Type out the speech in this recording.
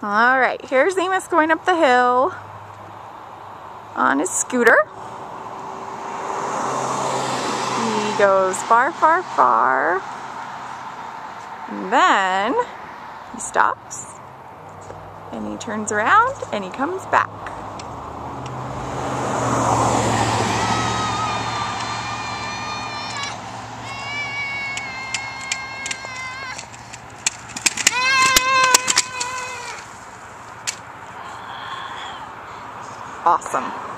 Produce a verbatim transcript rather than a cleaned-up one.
All right, here's Amos going up the hill on his scooter. He goes far, far, far. And then he stops and he turns around and he comes back. Awesome.